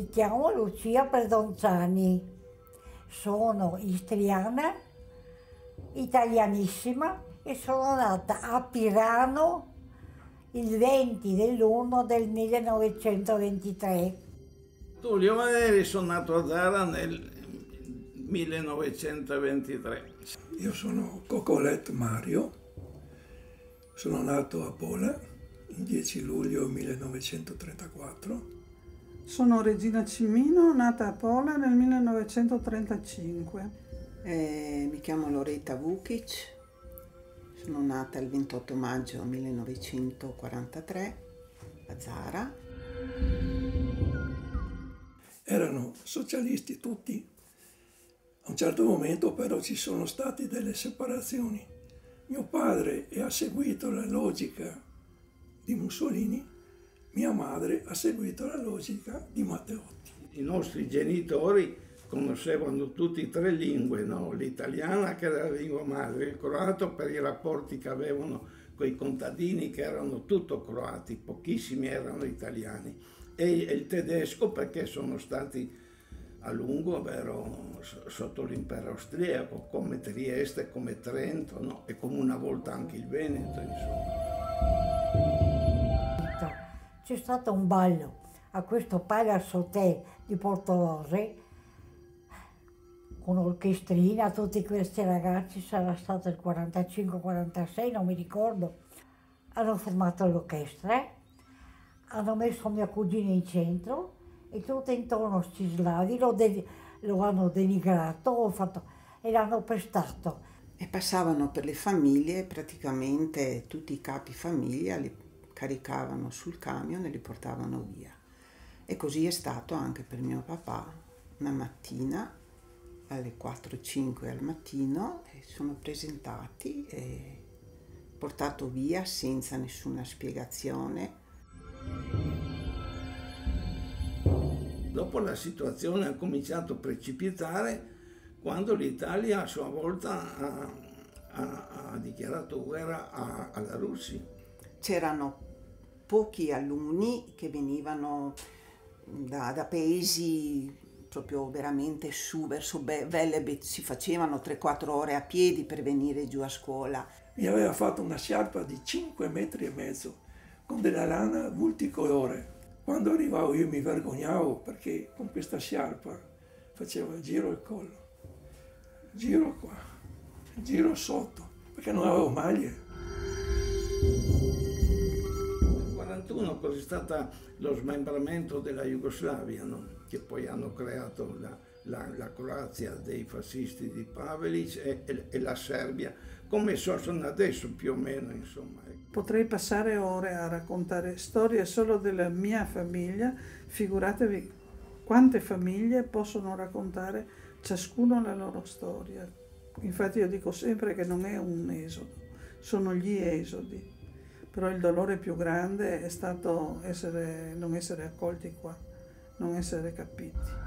Mi chiamo Lucia Predonzani, sono istriana, italianissima e sono nata a Pirano il 20 dell'1 del 1923. Tullio Maneri, sono nato a Zara nel 1923. Io sono Cocolet Mario, sono nato a Pola il 10 luglio 1934. Sono Regina Cimino, nata a Pola nel 1935. Mi chiamo Loretta Vukic, sono nata il 28 maggio 1943 a Zara. Erano socialisti tutti. A un certo momento però ci sono state delle separazioni. Mio padre ha seguito la logica di Mussolini, mia madre ha seguito la logica di Matteotti. I nostri genitori conoscevano tutti e tre lingue, no? L'italiana che era la lingua madre, il croato per i rapporti che avevano con i contadini che erano tutto croati, pochissimi erano italiani, e il tedesco perché sono stati a lungo, vero, sotto l'impero austriaco, come Trieste, come Trento, no? E come una volta anche il Veneto, insomma. C'è stato un ballo a questo Palace Hotel di Portorosse con orchestrina, tutti questi ragazzi, sarà stato il 45-46, non mi ricordo. Hanno formato l'orchestra, hanno messo mia cugina in centro e tutto intorno sti slavi lo hanno denigrato e l'hanno pestato. E passavano per le famiglie, praticamente tutti i capi famiglia li caricavano sul camion e li portavano via. E così è stato anche per mio papà. Una mattina, alle 4-5 al mattino, sono presentati e portato via senza nessuna spiegazione. Dopo la situazione ha cominciato a precipitare quando l'Italia a sua volta ha dichiarato guerra alla Russia. C'erano pochi alunni che venivano da paesi proprio veramente su, verso Velebit, si facevano 3-4 ore a piedi per venire giù a scuola. Mi aveva fatto una sciarpa di 5,5 metri con della lana multicolore. Quando arrivavo io mi vergognavo perché con questa sciarpa facevo il giro al collo, giro qua, giro sotto, perché non avevo maglie. Nel 1941 così è stato lo smembramento della Jugoslavia, no? Che poi hanno creato la Croazia dei fascisti di Pavelic e la Serbia, come sono adesso più o meno, insomma. Potrei passare ore a raccontare storie solo della mia famiglia, figuratevi quante famiglie possono raccontare ciascuno la loro storia. Infatti io dico sempre che non è un esodo, sono gli esodi, però il dolore più grande è stato non essere accolti qua, non essere capiti.